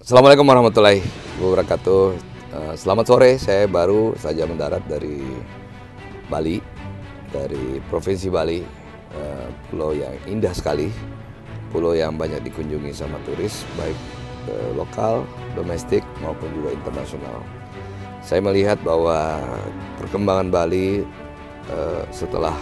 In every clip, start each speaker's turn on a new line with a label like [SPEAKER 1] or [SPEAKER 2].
[SPEAKER 1] Assalamualaikum warahmatullahi wabarakatuh. Selamat sore, saya baru saja mendarat dari Bali, dari Provinsi Bali, pulau yang indah sekali, pulau yang banyak dikunjungi sama turis, baik lokal, domestik maupun juga internasional. Saya melihat bahwa perkembangan Bali setelah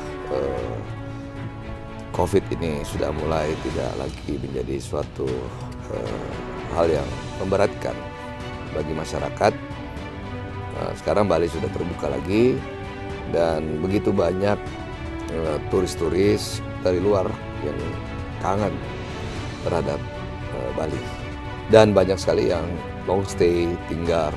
[SPEAKER 1] COVID ini sudah mulai tidak lagi menjadi suatu hal yang memberatkan bagi masyarakat. Sekarang Bali sudah terbuka lagi dan begitu banyak turis-turis dari luar yang kangen terhadap Bali, dan banyak sekali yang long stay, tinggal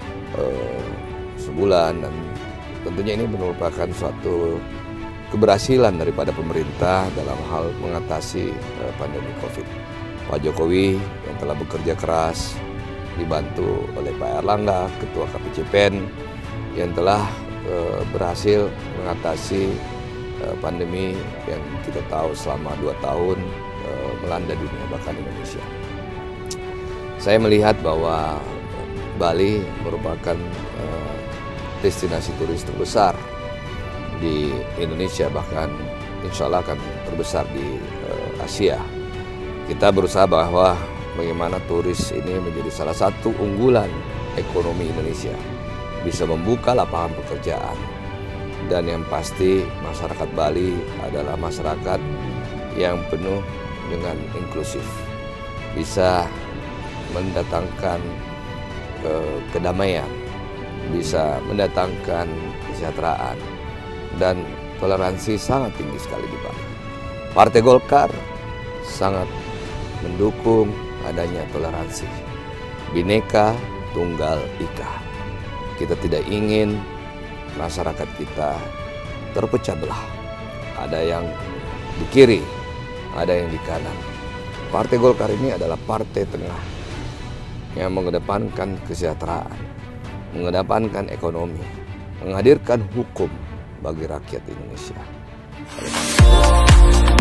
[SPEAKER 1] sebulan, dan tentunya ini merupakan suatu keberhasilan daripada pemerintah dalam hal mengatasi pandemi COVID. Pak Jokowi yang telah bekerja keras, dibantu oleh Pak Erlangga, Ketua KPCPEN, yang telah berhasil mengatasi pandemi yang kita tahu selama 2 tahun melanda dunia, bahkan Indonesia. Saya melihat bahwa Bali merupakan destinasi turis terbesar di Indonesia, bahkan insya Allah akan terbesar di Asia. Kita berusaha bahwa bagaimana turis ini menjadi salah satu unggulan ekonomi Indonesia, bisa membuka lapangan pekerjaan, dan yang pasti masyarakat Bali adalah masyarakat yang penuh dengan inklusif, bisa mendatangkan kedamaian, bisa mendatangkan kesejahteraan, dan toleransi sangat tinggi sekali di Bali. Partai Golkar sangat mendukung adanya toleransi, Bhinneka Tunggal Ika. Kita tidak ingin masyarakat kita terpecah belah. Ada yang di kiri, ada yang di kanan. Partai Golkar ini adalah partai tengah yang mengedepankan kesejahteraan, mengedepankan ekonomi, menghadirkan hukum bagi rakyat Indonesia.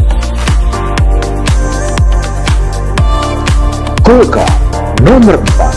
[SPEAKER 2] Golkar nomor 4.